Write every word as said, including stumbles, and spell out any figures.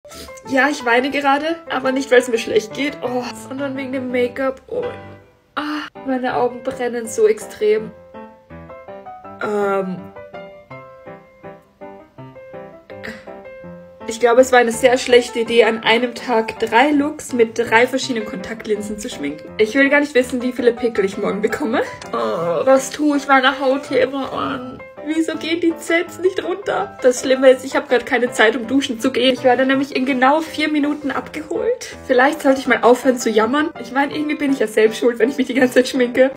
Ja, ich weine gerade, aber nicht, weil es mir schlecht geht, oh, sondern wegen dem Make-up. Oh, ah, meine Augen brennen so extrem. Ähm... Ich glaube, es war eine sehr schlechte Idee, an einem Tag drei Looks mit drei verschiedenen Kontaktlinsen zu schminken. Ich will gar nicht wissen, wie viele Pickel ich morgen bekomme. Oh, was tue ich meiner Haut hier immer an? Wieso gehen die Zähne nicht runter? Das Schlimme ist, ich habe gerade keine Zeit, um duschen zu gehen. Ich werde nämlich in genau vier Minuten abgeholt. Vielleicht sollte ich mal aufhören zu jammern. Ich meine, irgendwie bin ich ja selbst schuld, wenn ich mich die ganze Zeit schminke.